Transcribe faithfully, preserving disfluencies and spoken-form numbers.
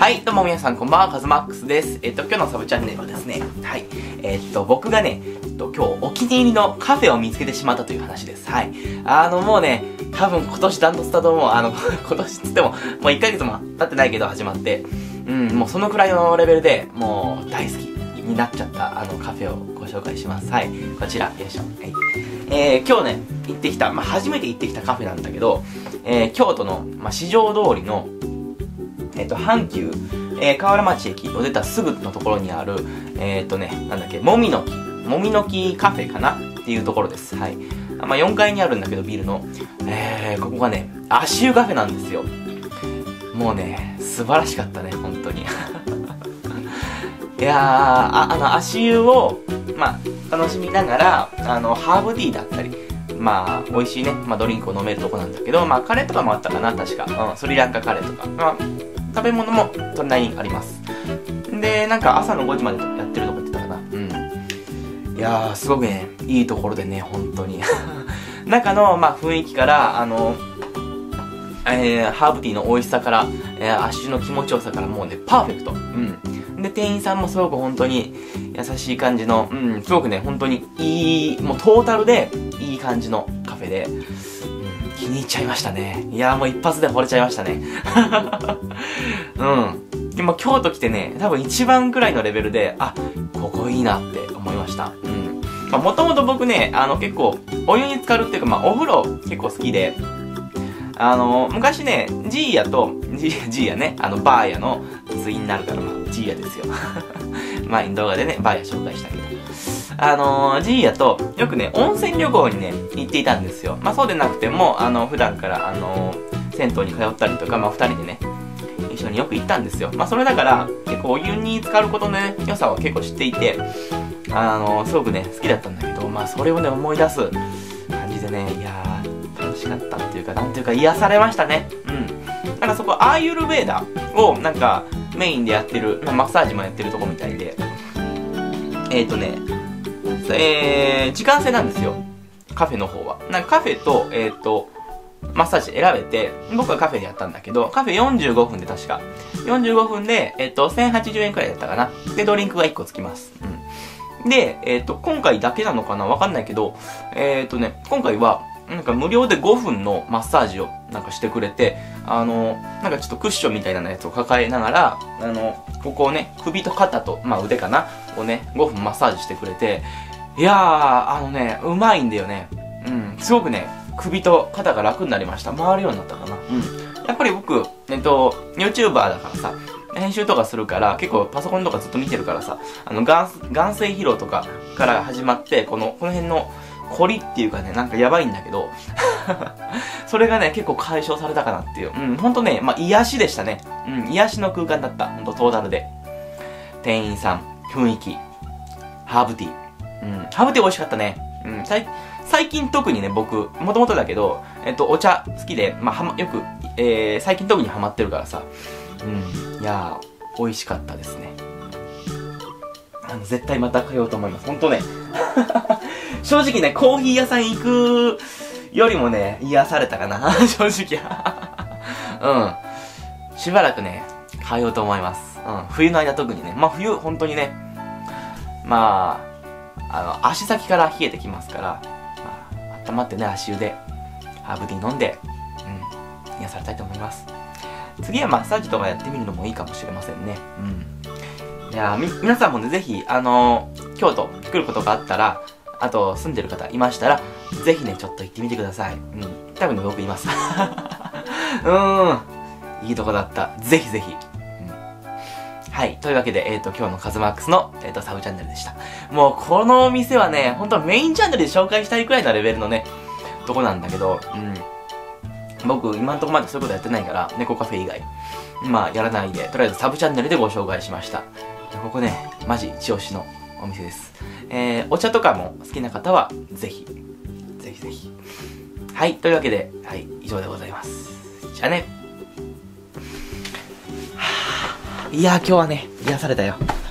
はい、どうも皆さんこんばんは、カズマックスです。えっと、今日のサブチャンネルはですね、はい、えっと、僕がね、えっと、今日お気に入りのカフェを見つけてしまったという話です。はい。あの、もうね、多分今年ダントツだと思う。あの、今年つっても、もういっかげつも経ってないけど始まって、うん、もうそのくらいのレベルで、もう大好きになっちゃった、あの、カフェをご紹介します。はい。こちら、よいしょ。はい。えー、今日ね、行ってきた、まあ、初めて行ってきたカフェなんだけど、えー、京都の、まあ、四条通りの、えっと、阪急、えー、河原町駅を出たすぐのところにある、えっとね、なんだっけ、もみの木、もみの木カフェかなっていうところです。はい。まあ、よんかいにあるんだけど、ビルの。えー、ここがね、足湯カフェなんですよ。もうね、素晴らしかったね、本当に。いやー、あ、あの、足湯を、まあ、楽しみながら、あの、ハーブティーだったり、まあ、美味しいね、まあ、ドリンクを飲めるとこなんだけど、まあ、カレーとかもあったかな、確か。うん、スリランカカレーとか。まあ、食べ物も隣にあります。で、なんか朝のごじまでやってるとこ言ってたかな。うん。いやー、すごくね、いいところでね、本当に。中の、まあ、雰囲気から、あの、えー、ハーブティーの美味しさから、えー、足の気持ちよさからもうね、パーフェクト。うん。で、店員さんもすごく本当に優しい感じの、うん、すごくね、本当にいい、もうトータルでいい感じのカフェで、気に入っちゃいましたね。いやーもう一発で惚れちゃいましたね。うん。でも京都来てね、多分一番くらいのレベルで、あ、ここいいなって思いました。うん。まあもともと僕ね、あの結構、お湯に浸かるっていうか、まあお風呂結構好きで、あの、昔ね、ジーヤと、ジーヤ、ジーヤね、あの、バーヤのツインになるから、まあ、ジーヤですよ。前に動画でね、バーヤ紹介したけど。あのー、ジーヤと、よくね、温泉旅行にね、行っていたんですよ。まあそうでなくても、あの、普段から、あのー、銭湯に通ったりとか、まあ二人でね、一緒によく行ったんですよ。まあそれだから、結構お湯に浸かることのね、良さは結構知っていて、あのー、すごくね、好きだったんだけど、まあそれをね、思い出す感じでね、いやー、楽しかったっていうか、なんていうか、癒されましたね。うん。なんかそこ、アーユルヴェーダを、なんか、メインでやってる、まあ、マッサージもやってるとこみたいで、えっとね、えー、時間制なんですよ。カフェの方は。なんかカフェと、えっと、マッサージ選べて、僕はカフェでやったんだけど、カフェよんじゅうごふんで確か。よんじゅうごふんで、えっと、せんはちじゅうえんくらいだったかな。で、ドリンクがいっこつきます。うん。で、えっと、今回だけなのかなわかんないけど、えっとね、今回は、なんか無料でごふんのマッサージをなんかしてくれて、あの、なんかちょっとクッションみたいなやつを抱えながら、あの、ここをね、首と肩と、まあ腕かなをね、ごふんマッサージしてくれて、いやー、あのね、うまいんだよね。うん、すごくね、首と肩が楽になりました。回るようになったかな。うん。やっぱり僕、えっと、YouTuber だからさ、編集とかするから、結構パソコンとかずっと見てるからさ、あの、眼、眼性疲労とかから始まって、この、この辺の、凝りっていうかね、なんかやばいんだけど、それがね、結構解消されたかなっていう。うん、ほんとね、まあ、癒しでしたね。うん、癒しの空間だった。ほんとトータルで。店員さん、雰囲気、ハーブティー。うん、ハーブティー美味しかったね。うん、さい最近特にね、僕、もともとだけど、えっと、お茶好きで、まあ、はま、よく、えー、最近特にハマってるからさ、うん、いやー、美味しかったですね。あの、絶対また通おうと思います。ほんとね。正直ね、コーヒー屋さん行くよりもね、癒されたかな。正直。うん。しばらくね、通おうと思います。うん。冬の間特にね。まあ冬、本当にね、まあ、あの、足先から冷えてきますから、まあ、温まってね、足湯で、ハーブティー飲んで、うん、癒されたいと思います。次はマッサージとかやってみるのもいいかもしれませんね。うん。いやー、み、皆さんもね、ぜひ、あのー、京都来ることがあったら、あと、住んでる方いましたら、ぜひね、ちょっと行ってみてください。うん。多分ね、僕います。うーん。いいとこだった。ぜひぜひ。うん。はい。というわけで、えっと、今日のカズマックスの、えっと、サブチャンネルでした。もう、このお店はね、ほんとメインチャンネルで紹介したいくらいのレベルのね、とこなんだけど、うん。僕、今んとこまでそういうことやってないから、猫カフェ以外。まあ、やらないで、とりあえずサブチャンネルでご紹介しました。ここね、マジ一押しのお店です。えー、お茶とかも好きな方は、ぜひ、ぜひぜひ。はい、というわけで、はい、以上でございます。じゃあね。はぁ、いやー今日はね、癒されたよ。